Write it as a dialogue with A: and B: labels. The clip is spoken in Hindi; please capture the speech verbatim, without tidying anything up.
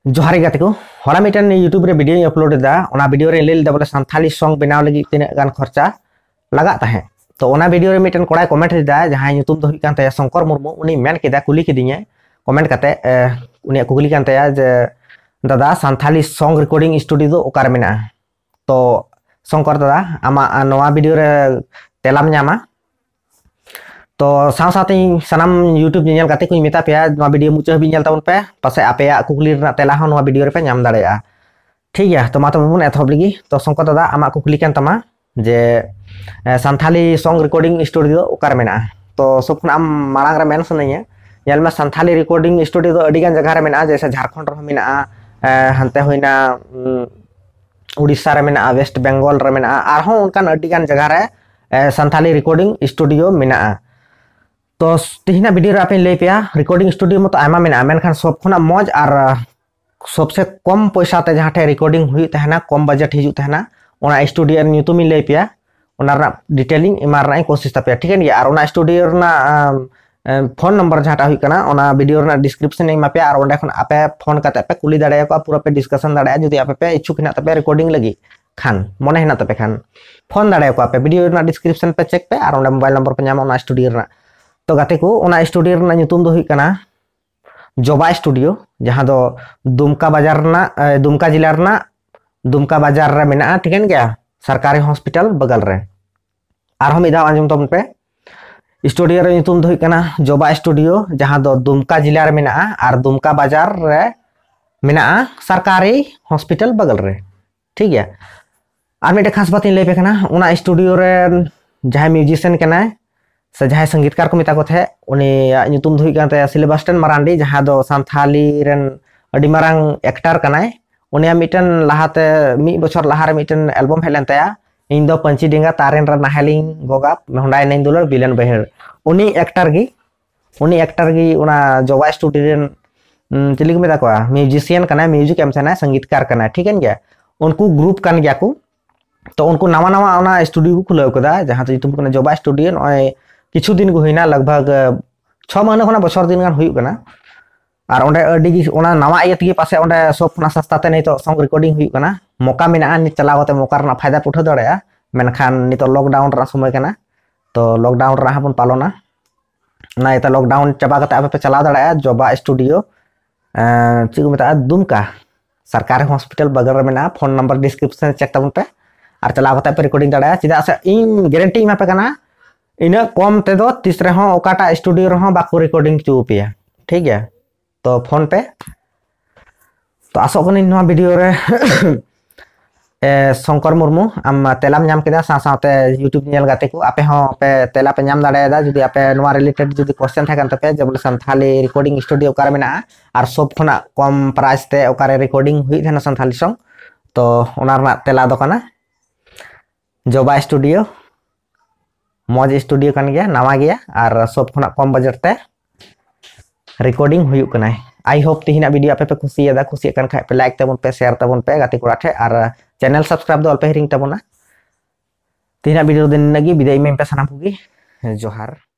A: जोहारी गाते को हला मिटन यूट्यूब रे वीडियो अपलोड दा ओना वीडियो रे ले लेदा बोले संथाली सॉन्ग बनाव लगी तिना गान खर्चा लगा ताहे तो ओना वीडियो रे मिटन कोड़ा कमेंट दा जहां यूट्यूब दो हुई कांते शंकर मुर्मू उनी मेन केदा कुली किदिया कमेंट काते उनी कुली कांते जे दादा संथाली सॉन्ग रिकॉर्डिंग स्टूडियो दो ओकार मेना तो शंकर दादा आमा नवा वीडियो रे तेलाम न्यामा तो साव साथे सनाम यूट्यूब चैनल गाते को मेता पे नवा वीडियो मुचा भी नेल ताबन पे पासे आपे कुकली रना तेला हो नवा वीडियो रे पे नाम दाड़ेया ठीक है तो मातो बबुन एथब लगी तो शंकर दादा आमा कुकली कान तमा जे संथाली सॉन्ग रिकॉर्डिंग स्टूडियो ओकार मेना तो सब आम मारांग रे मेन सनैया नेल में संथाली रिकॉर्डिंग स्टूडियो दो अडिगान जगह रे मेना जैसे झारखंड रे मेना हनते होइना उड़ीसा रे मेना वेस्ट बंगाल रे मेना आरहों उनकान अडिगान जगह रे संथाली रिकॉर्डिंग स्टूडियो मेना तो तिहिना वीडियो रे आपे ले पिया रिकॉर्डिंग स्टूडियो मत आयमा मेना मेनखान सब खना मौज और सबसे कम पैसा ते जहां ठे रिकॉर्डिंग हुई तहना कम बजट हिजु तहना ओना स्टूडियो न्यूतुमी ले पिया ओना रा डिटेलिंग इमार रा कोशिश तापे ठीक है और ओना स्टूडियो रा फोन नंबर जहां हुई कना ओना वीडियो रा डिस्क्रिप्शन इन मापे और ओंडे खन आपे फोन काते पे कुली दाड़े को पूरा पे डिस्कशन दाड़े जदी आपे पे इच्छुक हिना तापे रिकॉर्डिंग लगी खान मने हिना तापे खान फोन दाड़े को आपे वीडियो रा डिस्क्रिप्शन पे चेक पे और ओंडे मोबाइल नंबर पे नाम ओना स्टूडियो रा तो गाते को ओना स्टूडियो रा nyutum दो हुई कना जोबा स्टूडियो जहां दो दुमका बाजार ना दुमका जिला रना दुमका बाजार रे मेना ठीक है क्या सरकारी हॉस्पिटल बगल रे आर हम इदा आंजम तबन पे स्टूडियो रे nyutum दो हुई कना जोबा स्टूडियो जहां दो दुमका जिला रे मेना और दुमका बाजार रे मेना सरकारी हॉस्पिटल बगल रे ठीक है आर मेटे खास बात इन ले पे कना ओना स्टूडियो रे जहां म्यूजिशियन कना से जहां संगीतकार को मिता को थे उनी nyutum धुई कांते सिलेबास्टन मरांडी जहां दो संथाली रेन अडी मारांग एक्टर कनाय उनी मिटन लाहाते मी बछर लाहा रे मिटन एल्बम हेलन तया इन दो पंची डिंगा तारेन रा नाहेलिंग गोगा होंडाय नैन दुलर बिलन बहेर उनी एक्टर गी उनी एक्टर गी उना जोवा स्टूडियो रेन चिली को मिता को म्यूजिशियन कनाय म्यूजिक एमसना संगीतकार कनाय ठीक है क्या उनको ग्रुप कान गया को तो उनको नवा नवा ओना स्टूडियो को खुलाव कदा जहां तो यूट्यूब कना जोबा स्टूडियो नय किछु दिन को हुईना लगभग छह महीने खना बछर दिन गान हुई कना और ओंडे अडी ओना नवा इयतगी पासे ओंडे सब खना सस्ताते नै तो सॉन्ग रिकॉर्डिंग हुई कना मौका मेना नि चलावते मौका रना फायदा उठा दड़या मेनखान नितो लॉकडाउन रा समय कना तो लॉकडाउन रा हबन पालोना ना एता लॉकडाउन चबा कते आपे पे चला दड़या जोबा स्टूडियो चिको मेता दुमका सरकारी हॉस्पिटल बगल रे मेना फोन नंबर डिस्क्रिप्शन चेक तबन पे और चला कते पे रिकॉर्डिंग दड़या चिदा से इन गारंटी मा पे कना इना कम ते दो तीसरे हो ओकाटा स्टूडियो रे हो बाको रिकॉर्डिंग चुपिया ठीक है तो फोन पे तो आसो कनी नवा वीडियो रे ए शंकर मुर्मू आम तेलाम नाम केदा सा साते यूट्यूब नेल गाते को आपे हो पे तेला पे नाम दाड़े दा जदी आपे नवा रिलेटेड जदी क्वेश्चन था कान पे जब संथाली रिकॉर्डिंग स्टूडियो ओकार मेना और सब खना कम प्राइस ते ओकारे रिकॉर्डिंग हुई थना संथाली सॉन्ग तो ओना रा तेला दो कना जोबा स्टूडियो मौज स्टूडियो कान गया नवा गया और सब खना कम बजट ते रिकॉर्डिंग हुई कना आई होप तिहिना वीडियो आपे पे खुशी दा खुशी कान खाय पे लाइक तबन पे शेयर तबन पे गाते कोड़ा ठे और चैनल सब्सक्राइब दो अल्पे हिरिंग तबना तिहिना वीडियो दिन नगी विदाई में पे सनाम पुगी जोहार।